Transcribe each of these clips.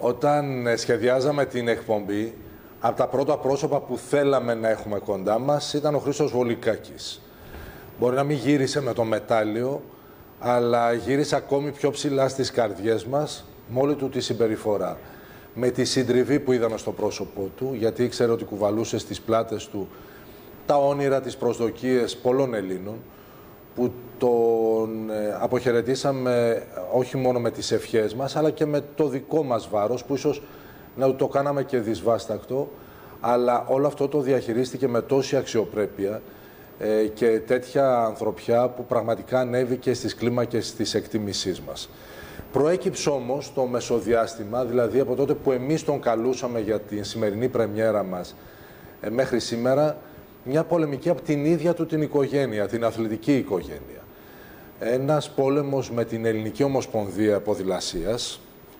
Όταν σχεδιάζαμε την εκπομπή, από τα πρώτα πρόσωπα που θέλαμε να έχουμε κοντά μας ήταν ο Χρήστος Βολικάκης. Μπορεί να μην γύρισε με το μετάλλιο, αλλά γύρισε ακόμη πιο ψηλά στις καρδιές μας με όλη του τη συμπεριφορά. Με τη συντριβή που είδαμε στο πρόσωπό του, γιατί ήξερε ότι κουβαλούσε στις πλάτες του τα όνειρα, τις προσδοκίες πολλών Ελλήνων, που τον αποχαιρετήσαμε όχι μόνο με τις ευχές μας, αλλά και με το δικό μας βάρος, που ίσως να το κάναμε και δυσβάστακτο, αλλά όλο αυτό το διαχειρίστηκε με τόση αξιοπρέπεια και τέτοια ανθρωπιά που πραγματικά ανέβηκε στις κλίμακες της εκτίμησής μας. Προέκυψε όμως το μεσοδιάστημα, δηλαδή από τότε που εμείς τον καλούσαμε για την σημερινή πρεμιέρα μας μέχρι σήμερα, μια πολεμική από την ίδια του την οικογένεια, την αθλητική οικογένεια. Ένας πόλεμος με την Ελληνική Ομοσπονδία Ποδηλασίας,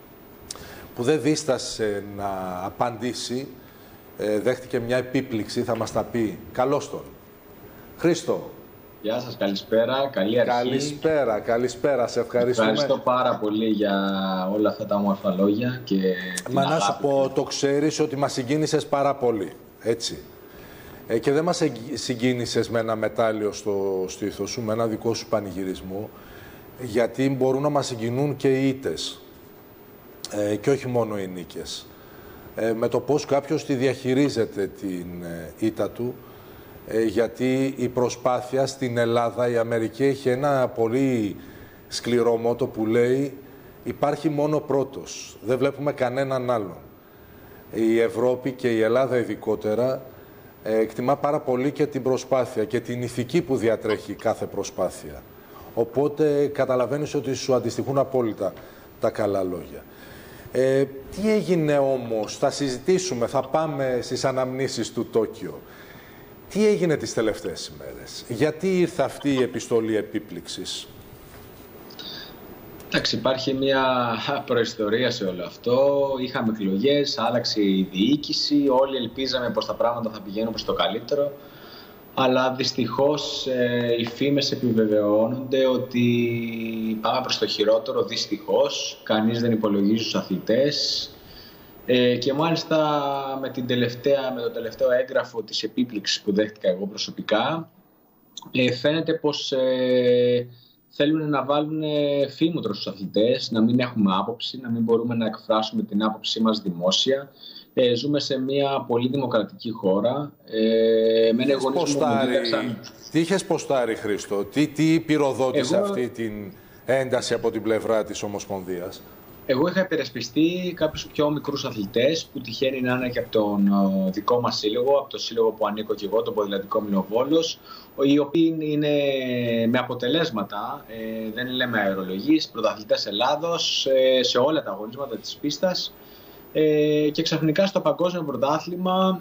που δεν δίστασε να απαντήσει, δέχτηκε μια επίπληξη, θα μας τα πει. Καλώς τον. Χρήστο. Γεια σας, καλησπέρα, καλή αρχή. Καλησπέρα, σε ευχαριστούμε. Ευχαριστώ πάρα πολύ για όλα αυτά τα όμορφα λόγια και την να σου πω, το ξέρεις ότι μας συγκίνησες πάρα πολύ, έτσι. Και δεν μας συγκίνησες με ένα μετάλλιο στο στήθος σου, με ένα δικό σου πανηγυρισμό, γιατί μπορούν να μας συγκινούν και οι ήττες, και όχι μόνο οι νίκες. Με το πώς κάποιος τη διαχειρίζεται την ήττα του, γιατί η προσπάθεια στην Ελλάδα, η Αμερική έχει ένα πολύ σκληρό μότο που λέει υπάρχει μόνο πρώτος, δεν βλέπουμε κανέναν άλλον. Η Ευρώπη και η Ελλάδα ειδικότερα εκτιμά πάρα πολύ και την προσπάθεια και την ηθική που διατρέχει κάθε προσπάθεια. Οπότε καταλαβαίνεις ότι σου αντιστοιχούν απόλυτα τα καλά λόγια. Τι έγινε όμως, θα συζητήσουμε, θα πάμε στις αναμνήσεις του Τόκιο. Τι έγινε τις τελευταίες ημέρες, γιατί ήρθε αυτή η επιστολή επίπληξης? Εντάξει, υπάρχει μια προϊστορία σε όλο αυτό. Είχαμε εκλογές, άλλαξε η διοίκηση, όλοι ελπίζαμε πως τα πράγματα θα πηγαίνουν προς το καλύτερο. Αλλά δυστυχώς οι φήμες επιβεβαιώνονται ότι πάμε προς το χειρότερο, δυστυχώς. Κανείς δεν υπολογίζει τους αθλητές. Και μάλιστα με το τελευταίο έγγραφο της επίπληξης που δέχτηκα εγώ προσωπικά, φαίνεται πως θέλουν να βάλουν φήμουτρο στους αθλητές, να μην έχουμε άποψη, να μην μπορούμε να εκφράσουμε την άποψή μας δημόσια. Ζούμε σε μια πολύ δημοκρατική χώρα. Τι είχες ποστάρει, Χρήστο, τι πυροδότησε αυτή την ένταση από την πλευρά της Ομοσπονδίας? Εγώ είχα υπερασπιστεί κάποιους πιο μικρούς αθλητές που τυχαίνει να είναι και από τον δικό μας σύλλογο, από το σύλλογο που ανήκω και εγώ, το Ποδηλατικό Μηλοβόλος, οι οποίοι είναι με αποτελέσματα, δεν λέμε αερολογείς, πρωταθλητές Ελλάδος σε όλα τα αγωνίσματα της πίστας, και ξαφνικά στο παγκόσμιο πρωτάθλημα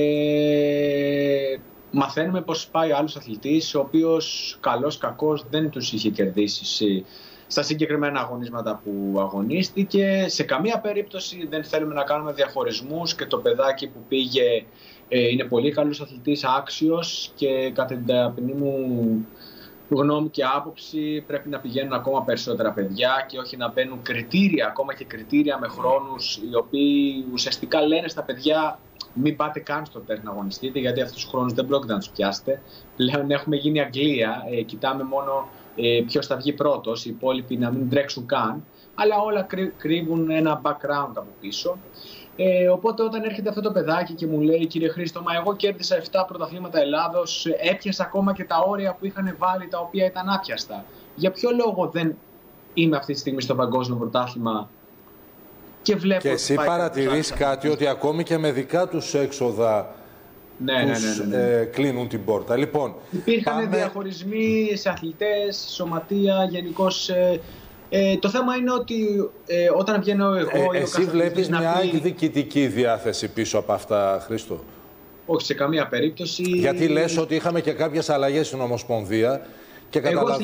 μαθαίνουμε πως πάει άλλος αθλητής, ο οποίος καλός κακός δεν τους είχε κερδίσει στα συγκεκριμένα αγωνίσματα που αγωνίστηκε. Σε καμία περίπτωση δεν θέλουμε να κάνουμε διαχωρισμούς και το παιδάκι που πήγε είναι πολύ καλός αθλητής, άξιος, και κατά την ταπεινή μου γνώμη και άποψη πρέπει να πηγαίνουν ακόμα περισσότερα παιδιά και όχι να μπαίνουν κριτήρια, ακόμα και κριτήρια με χρόνους οι οποίοι ουσιαστικά λένε στα παιδιά μην πάτε καν στο τεστ να αγωνιστείτε, γιατί αυτούς τους χρόνους δεν πρόκειται να τους πιάσετε. Πλέον έχουμε γίνει Αγγλία, κοιτάμε μόνο ποιος θα βγει πρώτος, οι υπόλοιποι να μην τρέξουν καν, αλλά όλα κρύβουν ένα background από πίσω. Οπότε όταν έρχεται αυτό το παιδάκι και μου λέει κύριε Χρήστο, μα εγώ κέρδισα 7 πρωταθλήματα Ελλάδος, έπιασα ακόμα και τα όρια που είχαν βάλει, τα οποία ήταν άπιαστα. Για ποιο λόγο δεν είμαι αυτή τη στιγμή στο παγκόσμιο πρωτάθλημα και βλέπω... Και εσύ παρατηρείς κάτι, ότι ακόμη και με δικά τους έξοδα κλείνουν την πόρτα. Λοιπόν, υπήρχαν διαχωρισμοί σε αθλητές, σωματεία, γενικώς. Το θέμα είναι ότι όταν βγαίνω εγώ... εσύ βλέπεις μια εκδικητική διάθεση πίσω από αυτά, Χρήστο? Όχι, σε καμία περίπτωση. Γιατί λες ότι είχαμε και κάποιες αλλαγές στην Ομοσπονδία και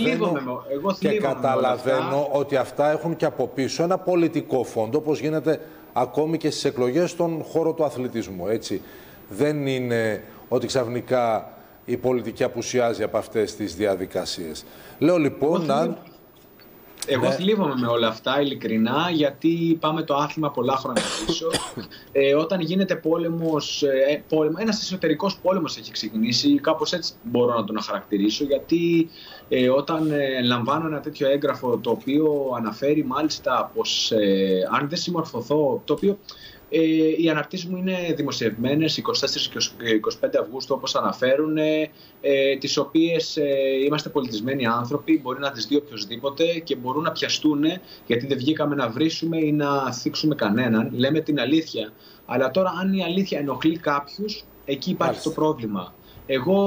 καταλαβαίνω ότι αυτά έχουν και από πίσω ένα πολιτικό φόντο, όπως γίνεται ακόμη και στις εκλογές στον χώρο του αθλητισμού, έτσι. Δεν είναι ότι ξαφνικά η πολιτική απουσιάζει από αυτές τις διαδικασίες. Λέω λοιπόν Εγώ θλίβομαι με όλα αυτά, ειλικρινά, γιατί πάμε το άθλημα πολλά χρόνια πίσω. Όταν γίνεται πόλεμος, ένας εσωτερικός πόλεμος έχει ξεκινήσει, κάπως έτσι μπορώ να τον χαρακτηρίσω, γιατί όταν λαμβάνω ένα τέτοιο έγγραφο, το οποίο αναφέρει μάλιστα πως αν δεν συμμορφωθώ, το οποίο οι αναρτήσεις μου είναι δημοσιευμένες 24 και 25 Αυγούστου, όπως αναφέρουν, τις οποίες είμαστε πολιτισμένοι άνθρωποι, μπορεί να τις δει οποιοσδήποτε και μπορούν να πιαστούν, γιατί δεν βγήκαμε να βρίσουμε ή να θίξουμε κανέναν. Λέμε την αλήθεια. Αλλά τώρα, αν η αλήθεια ενοχλεί κάποιους, εκεί υπάρχει το πρόβλημα. Εγώ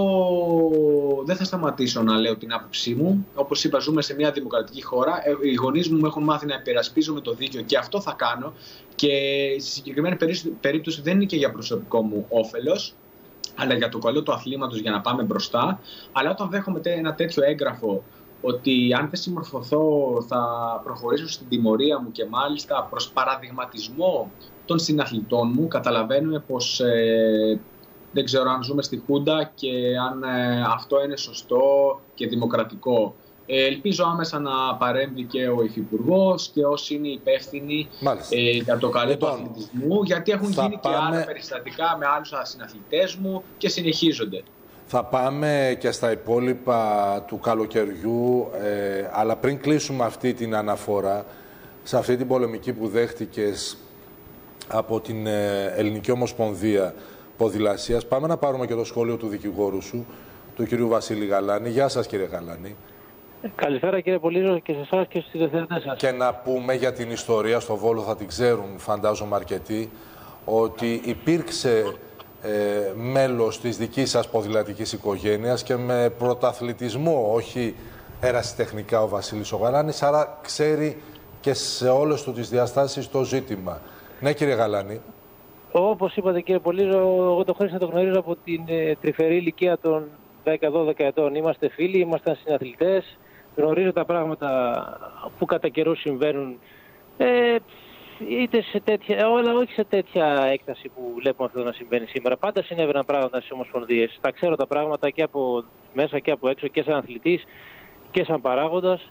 δεν θα σταματήσω να λέω την άποψή μου. Όπως είπα, ζούμε σε μια δημοκρατική χώρα. Οι γονείς μου έχουν μάθει να υπερασπίζομαι το δίκαιο και αυτό θα κάνω. Και στη συγκεκριμένη περίπτωση δεν είναι και για προσωπικό μου όφελος, αλλά για το καλό του αθλήματος, για να πάμε μπροστά. Αλλά όταν δέχομαι ένα τέτοιο έγγραφο, ότι αν δεν συμμορφωθώ θα προχωρήσω στην τιμωρία μου και μάλιστα προς παραδειγματισμό των συναθλητών μου, καταλαβαίνουμε πως δεν ξέρω αν ζούμε στη Χούντα και αν αυτό είναι σωστό και δημοκρατικό. Ελπίζω άμεσα να παρέμβει και ο Υφυπουργός και όσοι είναι υπεύθυνοι για το καλό του αθλητισμού, γιατί έχουν γίνει και άλλα περιστατικά με άλλους συναθλητές μου και συνεχίζονται. Θα πάμε και στα υπόλοιπα του καλοκαιριού, αλλά πριν κλείσουμε αυτή την αναφορά, σε αυτή την πολεμική που δέχτηκες από την Ελληνική Ομοσπονδία Ποδηλασίας, πάμε να πάρουμε και το σχόλιο του δικηγόρου σου, του κυρίου Βασίλη Γαλάνη. Γεια σας, κύριε Γαλάνη. Καλησπέρα, κύριε Πολύζο, και σε εσάς και στους τηλεθεατές σας. Και να πούμε για την ιστορία, στο Βόλο θα την ξέρουν, φαντάζομαι αρκετοί, ότι υπήρξε μέλος της δικής σας ποδηλατικής οικογένειας και με πρωταθλητισμό, όχι ερασιτεχνικά, ο Βασίλης ο Γαλάνης, άρα ξέρει και σε όλες του τις διαστάσεις το ζήτημα. Ναι, κύριε Γαλάνη. Όπως είπατε, κύριε Πολύζο, εγώ τον Χρήστο τον γνωρίζω από την τρυφερή ηλικία των 10-12 ετών. Είμαστε φίλοι, ήμασταν συναθλητές, γνωρίζω τα πράγματα που κατά καιρού συμβαίνουν, είτε σε τέτοια, αλλά όχι σε τέτοια έκταση που βλέπουμε αυτό να συμβαίνει σήμερα. Πάντα συνέβαιναν πράγματα στις ομοσπονδίες. Τα ξέρω τα πράγματα και από μέσα και από έξω, και σαν αθλητής και σαν παράγοντας.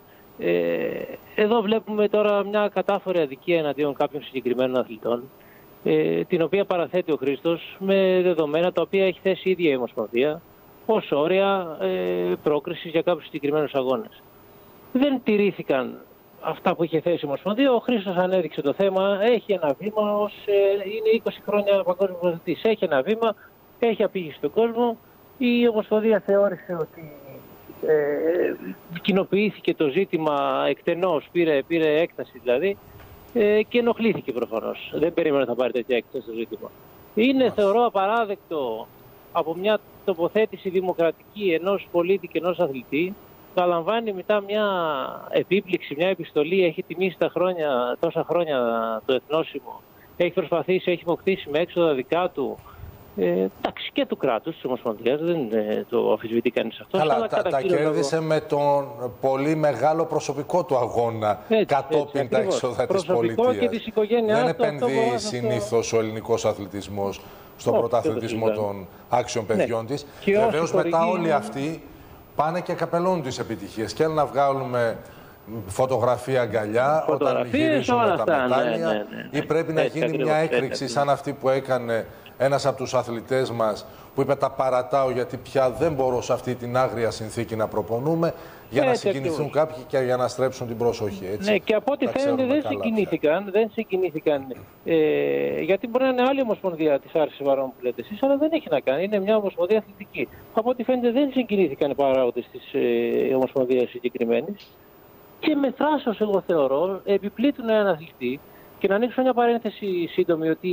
Εδώ βλέπουμε τώρα μια κατάφορη αδικία εναντίον κάποιων συγκεκριμένων αθλητών, την οποία παραθέτει ο Χρήστος με δεδομένα τα οποία έχει θέσει η ίδια η Ομοσπονδία ως όρια πρόκρισης για κάποιους συγκεκριμένους αγώνες. Δεν τηρήθηκαν αυτά που είχε θέσει η Ομοσπονδία. Ο Χρήστος ανέδειξε το θέμα. Έχει ένα βήμα, είναι 20 χρόνια παγκόσμιος πρωταθλητής. Έχει ένα βήμα, έχει απήγηση στον κόσμο. Η Ομοσπονδία θεώρησε ότι κοινοποιήθηκε το ζήτημα εκτενώς, πήρε έκταση δηλαδή, και ενοχλήθηκε προφανώς. Δεν περίμενε να πάρει τέτοια έκταση στο ζήτημα. Είναι, θεωρώ, απαράδεκτο από μια τοποθέτηση δημοκρατική ενός πολίτη και ενός αθλητή να λαμβάνει μετά μια επίπληξη, μια επιστολή. Έχει τιμήσει τόσα χρόνια το εθνόσημο, έχει προσπαθήσει, έχει υποκτήσει με έξοδα δικά του, εντάξει, και του κράτους της Ομοσπονδίας, δεν το αμφισβητεί κανείς αυτό. Αλλά τα κέρδισε με τον πολύ μεγάλο προσωπικό του αγώνα, κατόπιν τα έξοδα της πολιτείας. Και της οικογένειας. Δεν επενδύει συνήθως ο ελληνικός αθλητισμός στον πρωταθλητισμό των άξιων παιδιών της. Βεβαίως μετά όλοι αυτοί πάνε και καπελώνουν τις επιτυχίες και να βγάλουμε φωτογραφία αγκαλιά όταν γυρίζουμε τα μετάλλια, ή πρέπει να γίνει μια έκρηξη σαν αυτή που έκανε ένας από τους αθλητές μας, που είπε τα παρατάω γιατί πια δεν μπορώ σε αυτή την άγρια συνθήκη να προπονούμε, για να συγκινηθούν κάποιοι και για να στρέψουν την προσοχή. Έτσι. Ναι, και από ό,τι φαίνεται δεν συγκινήθηκαν, γιατί μπορεί να είναι άλλη ομοσπονδία της άρσης βαρών που λέτε εσείς, αλλά δεν έχει να κάνει, είναι μια ομοσπονδία αθλητική. Από ό,τι φαίνεται δεν συγκινήθηκαν οι παράγοντες της ομοσπονδίας συγκεκριμένης και με θράσος, εγώ θεωρώ, επιπλήττουν έναν αθλητή. Και να ανοίξω μια παρένθεση σύντομη, ότι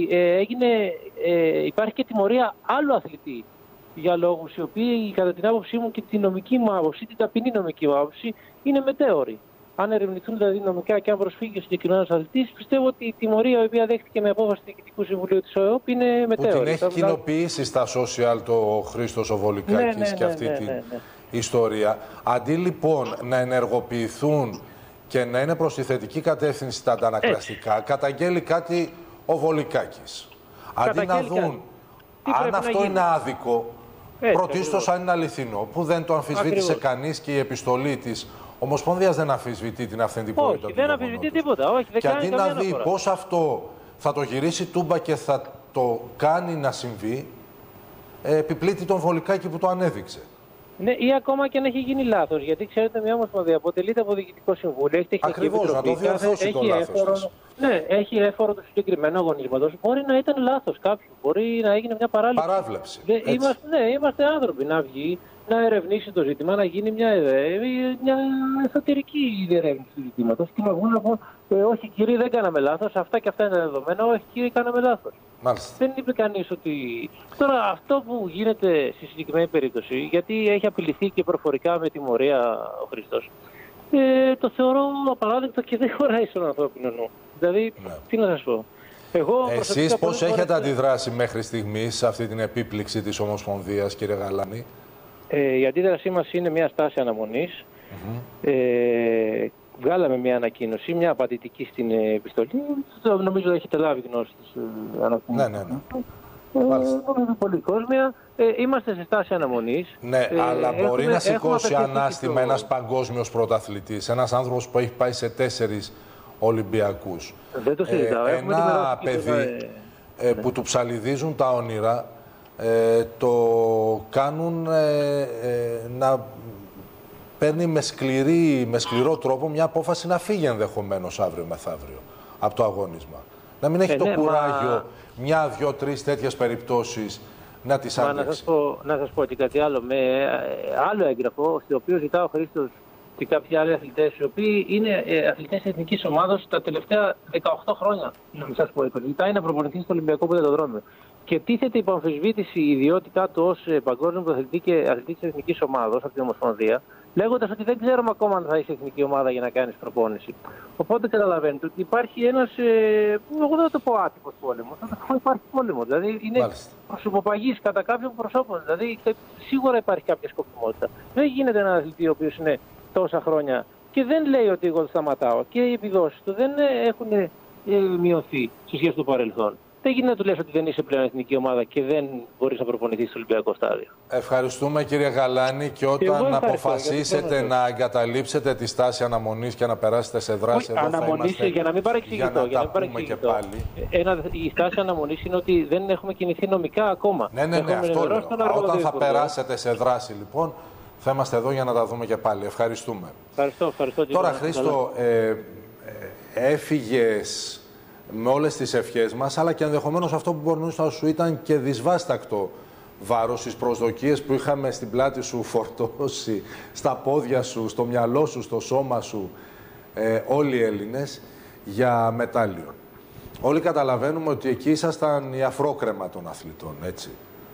υπάρχει και τιμωρία άλλου αθλητή για λόγους οι οποίοι, κατά την άποψή μου και την νομική μου άποψη, την ταπεινή νομική μου άποψη, είναι μετέωροι. Αν ερευνηθούν δηλαδή νομικά και αν προσφύγει ο συγκεκριμένος αθλητής, πιστεύω ότι η τιμωρία η οποία δέχτηκε με απόφαση του Διοικητικού Συμβουλίου της ΟΕΟΠ είναι μετέωρη. Που την έχει κοινοποιήσει στα social το Χρήστος ο Βολικάκης και αυτή την ιστορία. Αντί λοιπόν να ενεργοποιηθούν και να είναι προς τη θετική κατεύθυνση στα αντανακλαστικά, καταγγέλει κάτι ο Βολικάκης. Αντί να δουν αν αυτό είναι άδικο, πρωτίστως αν είναι αληθινό, που δεν το αμφισβήτησε κανείς και η επιστολή της Ομοσπονδίας δεν αμφισβητεί την αυθεντικότητα. Όχι, δεν αμφισβητεί τίποτα. Όχι, δεν και κάνει αντί να δει πώς αυτό θα το γυρίσει τούμπα και θα το κάνει να συμβεί, επιπλήττει τον Βολικάκη που το ανέδειξε. Ναι, ή ακόμα και αν έχει γίνει λάθος. Γιατί ξέρετε, μια ομοσπονδία αποτελείται από διοικητικό συμβούλιο. Έχει τεχνική Ακριβώς, να το διορθώσει το λάθος. Ναι, έχει έφορο του συγκεκριμένου αγωνίσματος. Μπορεί να ήταν λάθος κάποιου. Μπορεί να έγινε μια παράβλεψη. Είμαστε άνθρωποι. Να βγει, να ερευνήσει το ζήτημα, να γίνει μια εσωτερική διερεύνηση του ζητήματος. Και να βγουν να πούν, όχι κύριε, δεν κάναμε λάθος. Αυτά και αυτά είναι δεδομένα. Όχι κύριε, κάναμε λάθος. Μάλιστα. Δεν είπε κανείς ότι. Τώρα, αυτό που γίνεται στη συγκεκριμένη περίπτωση, γιατί έχει απειληθεί και προφορικά με τιμωρία ο Χριστός, το θεωρώ απαράδεκτο και δεν χωράει στον ανθρώπινο νου. Δηλαδή, τι να σας πω. Εσείς πώς έχετε αντιδράσει μέχρι στιγμής σε αυτή την επίπληξη της Ομοσπονδίας, κύριε Γαλάνη? Η αντίδρασή μας είναι μια στάση αναμονής. Βγάλαμε μια ανακοίνωση, μια απαντητική στην επιστολή. Νομίζω έχετε λάβει γνώση της ανακοίνωσης. Ναι. Νομίζω πολύ κόσμια. Είμαστε σε στάση αναμονής. Ναι, αλλά μπορεί να σηκώσει ανάστημα ένας παγκόσμιος πρωταθλητής, ένας άνθρωπος που έχει πάει σε 4 Ολυμπιακούς. Δεν το συζητάω. Ένα παιδί που του ψαλιδίζουν τα όνειρα, το κάνουν να παίρνει με σκληρό τρόπο μια απόφαση να φύγει ενδεχομένως αύριο μεθαύριο από το αγώνισμα. Να μην έχει το κουράγιο 1, 2, 3 τέτοιες περιπτώσεις να τις αντέξει. Να σας πω και κάτι άλλο. Με άλλο έγγραφο, στο οποίο ζητά ο Χρήστος και κάποιοι άλλοι αθλητές, οι οποίοι είναι αθλητές της εθνικής ομάδας τα τελευταία 18 χρόνια. Να μην σας πω, ζητάει να προπονηθεί στο Ολυμπιακό Ποδηλατοδρόμιο. Και τίθεται υπό αμφισβήτηση η ιδιότητά του ως παγκόσμιο πρωταθλητή και αθλητή της εθνικής ομάδας από την Ομοσπονδία, λέγοντας ότι δεν ξέρουμε ακόμα αν θα είσαι εθνική ομάδα για να κάνεις προπόνηση. Οπότε καταλαβαίνετε ότι υπάρχει ένας, εγώ δεν θα το πω άτυπος πόλεμος, θα το πω υπάρχει πόλεμος. Δηλαδή είναι προσωποπαγής κατά κάποιον προσώπων. Δηλαδή σίγουρα υπάρχει κάποια σκοπιμότητα. Δεν γίνεται ένα αθλητή ο οποίος είναι τόσα χρόνια και δεν λέει ότι εγώ σταματάω και οι επιδόσεις του δεν έχουν μειωθεί σε σχέση του παρελθόν. Δεν γίνεται να του λες ότι δεν είσαι πλέον εθνική ομάδα και δεν μπορείς να προπονηθείς στο Ολυμπιακό στάδιο. Ευχαριστούμε κύριε Γαλάνη, και όταν αποφασίσετε να εγκαταλείψετε τη στάση αναμονής και να περάσετε σε δράση, εδώ θα είμαστε για να μην παρεξηγηθώ. Για να τα πούμε και πάλι. Η στάση αναμονής είναι ότι δεν έχουμε κινηθεί νομικά ακόμα. Ναι, αυτό λέω. Όταν θα περάσετε σε δράση λοιπόν, θα είμαστε εδώ για να τα δούμε και πάλι. Ευχαριστούμε. Ευχαριστώ. Τώρα Χρήστο, έφυγες με όλες τις ευχές μας, αλλά και ενδεχομένως αυτό που μπορεί να σου ήταν και δυσβάστακτο βάρος, στις προσδοκίες που είχαμε στην πλάτη σου φορτώσει, στα πόδια σου, στο μυαλό σου, στο σώμα σου, όλοι οι Έλληνες, για μετάλλιο. Όλοι καταλαβαίνουμε ότι εκεί ήσασταν η αφρόκρεμα των αθλητών, έτσι.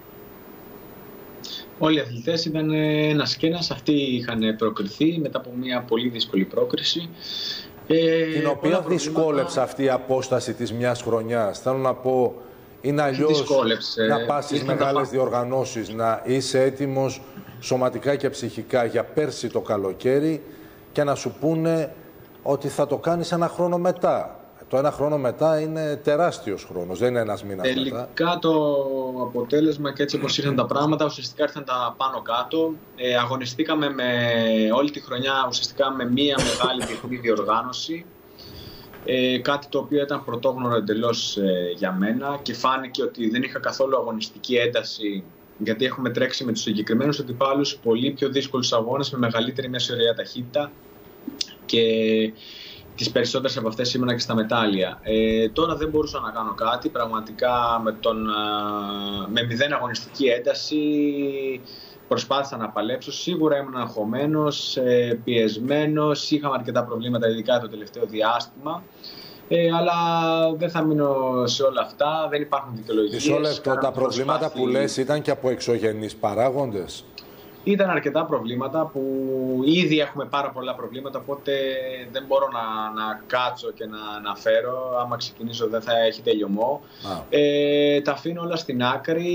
Όλοι οι αθλητές ήταν ένας και ένας. Αυτοί είχαν προκριθεί μετά από μια πολύ δύσκολη πρόκριση. Την οποία δυσκόλεψε αυτή η απόσταση της μιας χρονιάς. Θέλω να πω, είναι αλλιώς να πας στις μεγάλες διοργανώσεις, να είσαι έτοιμος σωματικά και ψυχικά για πέρσι το καλοκαίρι και να σου πούνε ότι θα το κάνεις 1 χρόνο μετά. Το 1 χρόνο μετά είναι τεράστιος χρόνος, δεν είναι 1 μήνας μετά. Τελικά το αποτέλεσμα και έτσι όπως ήρθαν τα πράγματα, ουσιαστικά ήρθαν τα πάνω κάτω. Αγωνιστήκαμε όλη τη χρονιά ουσιαστικά με μία μεγάλη διεθνή διοργάνωση. Κάτι το οποίο ήταν πρωτόγνωρο εντελώς για μένα και φάνηκε ότι δεν είχα καθόλου αγωνιστική ένταση, γιατί έχουμε τρέξει με τους συγκεκριμένους αντιπάλους πολύ πιο δύσκολους αγώνες με μεγαλύτερη μέση ωραία ταχύτητα και τις περισσότερες από αυτές ήμουνα και στα μετάλλια. Τώρα δεν μπορούσα να κάνω κάτι, πραγματικά με 0 αγωνιστική ένταση προσπάθησα να παλέψω. Σίγουρα ήμουν αγχωμένος, πιεσμένος, είχαμε αρκετά προβλήματα ειδικά το τελευταίο διάστημα. Αλλά δεν θα μείνω σε όλα αυτά, δεν υπάρχουν δικαιολογίες. Μισό λεπτό, τα προβλήματα που λες ήταν και από εξωγενείς παράγοντες? Ήταν αρκετά προβλήματα που ήδη έχουμε πάρα πολλά προβλήματα, οπότε δεν μπορώ να κάτσω και να αναφέρω. Άμα ξεκινήσω δεν θα έχει τελειωμό. Τα αφήνω όλα στην άκρη.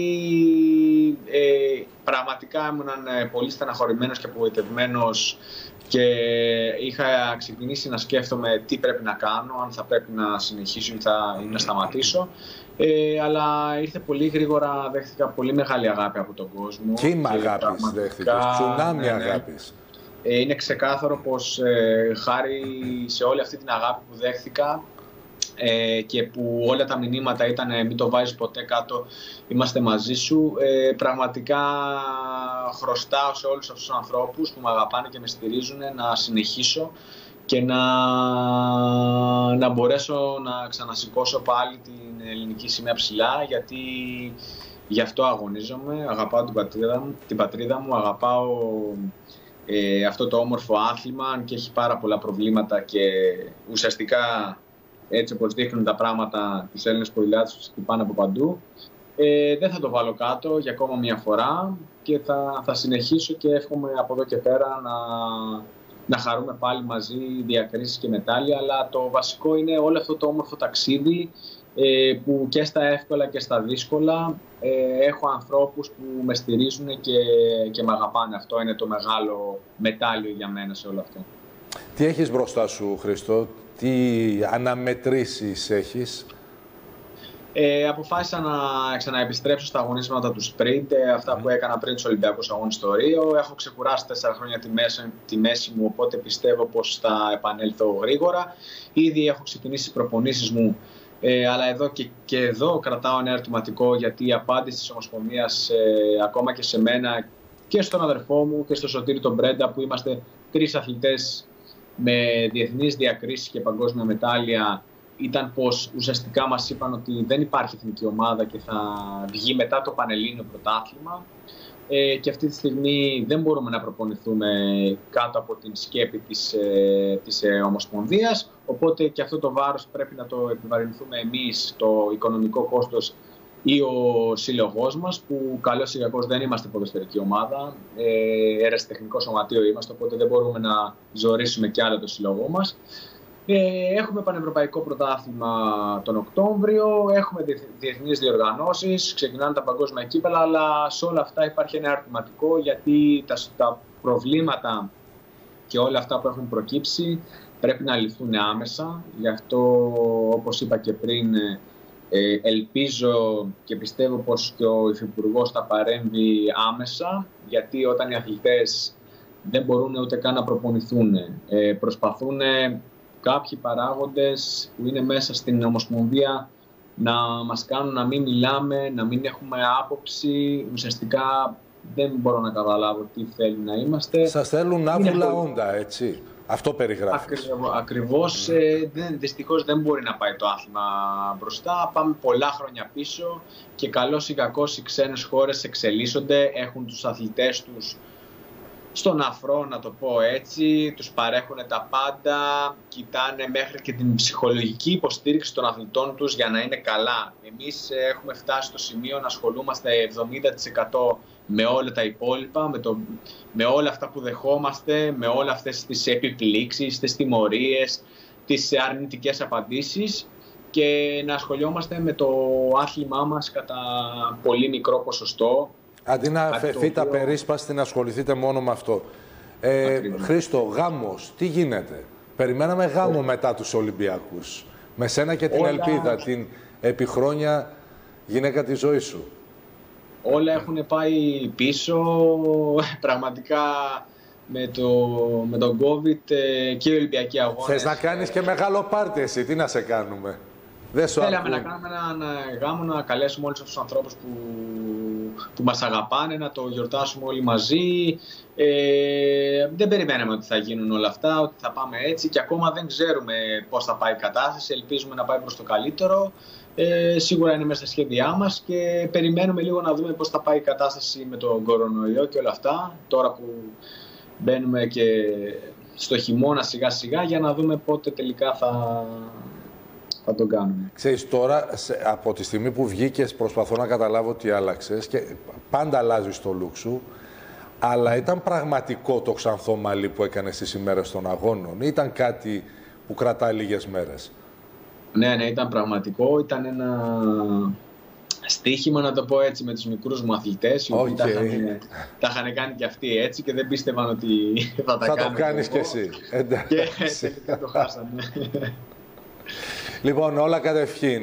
Πραγματικά ήμουν πολύ στεναχωρημένος και απογοητευμένος και είχα ξεκινήσει να σκέφτομαι τι πρέπει να κάνω, αν θα πρέπει να συνεχίσω ή να σταματήσω. Αλλά ήρθε πολύ γρήγορα, δέχτηκα πολύ μεγάλη αγάπη από τον κόσμο. Κύμα αγάπης δέχτηκες, τσουνάμι αγάπης. Είναι ξεκάθαρο πως χάρη σε όλη αυτή την αγάπη που δέχθηκα και που όλα τα μηνύματα ήταν μην το βάζεις ποτέ κάτω, είμαστε μαζί σου, πραγματικά χρωστάω σε όλους αυτούς τους ανθρώπους που με αγαπάνε και με στηρίζουν να συνεχίσω και να μπορέσω να ξανασηκώσω πάλι την ελληνική σημαία ψηλά, γιατί γι' αυτό αγωνίζομαι, αγαπάω την πατρίδα μου, αγαπάω αυτό το όμορφο άθλημα, αν και έχει πάρα πολλά προβλήματα και ουσιαστικά έτσι όπως δείχνουν τα πράγματα τους Έλληνες ποδηλάτες τους χτυπάνε από παντού. Δεν θα το βάλω κάτω για ακόμα μια φορά και θα συνεχίσω και εύχομαι από εδώ και πέρα να χαρούμε πάλι μαζί διακρίσεις και μετάλλια, αλλά το βασικό είναι όλο αυτό το όμορφο ταξίδι που και στα εύκολα και στα δύσκολα έχω ανθρώπους που με στηρίζουν και με αγαπάνε. Αυτό είναι το μεγάλο μετάλλιο για μένα σε όλο αυτό. Τι έχεις μπροστά σου, Χρήστο, τι αναμετρήσεις έχεις? Αποφάσισα να ξαναεπιστρέψω στα αγωνίσματα του sprint, αυτά που έκανα πριν τους Ολυμπιακούς Αγώνες στο Ρίο. Έχω ξεκουράσει 4 χρόνια τη μέση μου, οπότε πιστεύω πως θα επανέλθω γρήγορα. Ήδη έχω ξεκινήσει τις προπονήσεις μου, αλλά εδώ κρατάω ένα ερωτηματικό, γιατί η απάντηση της Ομοσπονδίας ακόμα και σε μένα και στον αδερφό μου και στο Σωτήρη τον Μπρέντα, που είμαστε 3 αθλητές με διεθνείς διακρίσεις και παγκόσμια μετάλλια, ήταν πως ουσιαστικά μας είπαν ότι δεν υπάρχει εθνική ομάδα και θα βγει μετά το Πανελλήνιο πρωτάθλημα, και αυτή τη στιγμή δεν μπορούμε να προπονηθούμε κάτω από την σκέπη της Ομοσπονδίας, οπότε και αυτό το βάρος πρέπει να το επιβαρυνθούμε εμείς, το οικονομικό κόστος ή ο σύλλογός μας, που καλώς ή κακώς δεν είμαστε ποδοσφαιρική ομάδα, ερασιτεχνικό σωματείο είμαστε, οπότε δεν μπορούμε να ζορίσουμε κι άλλο το σύλλογό μας. Έχουμε πανευρωπαϊκό πρωτάθλημα τον Οκτώβριο, έχουμε διεθνείς διοργανώσεις, ξεκινάνε τα παγκόσμια κύπελα, αλλά σε όλα αυτά υπάρχει ένα ερωτηματικό, γιατί τα προβλήματα και όλα αυτά που έχουν προκύψει πρέπει να λυθούν άμεσα. Γι' αυτό, όπως είπα και πριν, ελπίζω και πιστεύω πως και ο Υφυπουργός θα παρέμβει άμεσα, γιατί όταν οι αθλητές δεν μπορούν ούτε καν να προπονηθούν, προσπαθούν κάποιοι παράγοντες που είναι μέσα στην Ομοσπονδία να μας κάνουν να μην μιλάμε, να μην έχουμε άποψη. Ουσιαστικά δεν μπορώ να καταλάβω τι θέλουν να είμαστε. Σας θέλουν άβουλα όντα, έτσι. Αυτό περιγράφει. Ακριβώς. Δυστυχώς δεν μπορεί να πάει το άθλημα μπροστά. Πάμε πολλά χρόνια πίσω και καλώς ή κακώς οι ξένες χώρες εξελίσσονται, έχουν τους αθλητές τους στον αφρό, να το πω έτσι, τους παρέχουν τα πάντα, κοιτάνε μέχρι και την ψυχολογική υποστήριξη των αθλητών τους για να είναι καλά. Εμείς έχουμε φτάσει στο σημείο να ασχολούμαστε 70% με όλα τα υπόλοιπα, με όλα αυτά που δεχόμαστε, με όλα αυτές τις επιπλήξεις, τις τιμωρίες, τις αρνητικές απαντήσεις, και να ασχολιόμαστε με το άθλημά μας κατά πολύ μικρό ποσοστό. Αντί να αφαιθείτε περίσπαστη να ασχοληθείτε μόνο με αυτό. Χρήστο, γάμος, τι γίνεται? Περιμέναμε γάμο μετά τους Ολυμπιακούς. Με σένα και την ελπίδα, την επιχρόνια γυναίκα της ζωής σου. Όλα έχουν πάει πίσω. Πραγματικά με τον COVID και οι Ολυμπιακοί Αγώνες. Θες να κάνεις και μεγάλο πάρτι εσύ, τι να σε κάνουμε? Θέλαμε να κάνουμε έναν γάμο, να καλέσουμε όλους αυτούς τους ανθρώπους που μας αγαπάνε, να το γιορτάσουμε όλοι μαζί. Δεν περιμέναμε ότι θα γίνουν όλα αυτά, ότι θα πάμε έτσι, και ακόμα δεν ξέρουμε πώς θα πάει η κατάσταση. Ελπίζουμε να πάει προς το καλύτερο. Σίγουρα είναι μέσα στα σχέδιά μας και περιμένουμε λίγο να δούμε πώς θα πάει η κατάσταση με τον κορονοϊό και όλα αυτά. Τώρα που μπαίνουμε και στο χειμώνα σιγά σιγά, για να δούμε πότε τελικά θα τον κάνουμε. Ξέρεις, τώρα από τη στιγμή που βγήκες, προσπαθώ να καταλάβω τι άλλαξες, και πάντα αλλάζεις το look σου, αλλά ήταν πραγματικό το ξανθό μαλλί που έκανες στις ημέρες των αγώνων? Ήταν κάτι που κρατάει λίγες μέρες? Ναι, ήταν πραγματικό. Ήταν ένα στοίχημα, να το πω έτσι, με τους μικρούς μου αθλητές, οι οποίοι τα είχαν κάνει και αυτοί έτσι και δεν πίστευαν ότι θα τα το κάνεις κι εσύ. Και τελικά το χάσανε. Λοιπόν, όλα κατευχήν.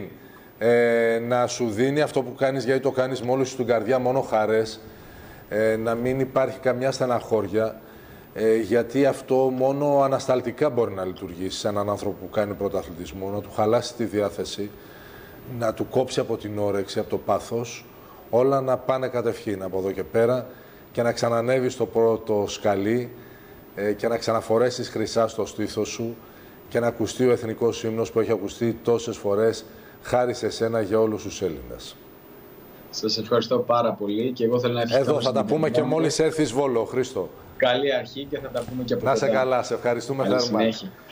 Να σου δίνει αυτό που κάνεις, γιατί το κάνεις με όλη σου την καρδιά, μόνο χαρές. Να μην υπάρχει καμιά στεναχώρια. γιατί αυτό μόνο ανασταλτικά μπορεί να λειτουργήσει σε έναν άνθρωπο που κάνει πρωταθλητισμό, να του χαλάσει τη διάθεση, να του κόψει από την όρεξη, από το πάθος, όλα να πάνε κατευχήν από εδώ και πέρα και να ξανανεύει στο πρώτο σκαλί και να ξαναφορέσεις χρυσά στο στήθος σου και να ακουστεί ο εθνικός ύμνος που έχει ακουστεί τόσες φορές χάρη σε σένα για όλους τους Έλληνες. Σας ευχαριστώ πάρα πολύ και εγώ θέλω να ευχαριστήσω. Εδώ θα τα πούμε και μόλις έρθεις Βόλο, Χρήστο. Καλή αρχή και θα τα πούμε και από Να σε καλά, σε ευχαριστούμε θερμά.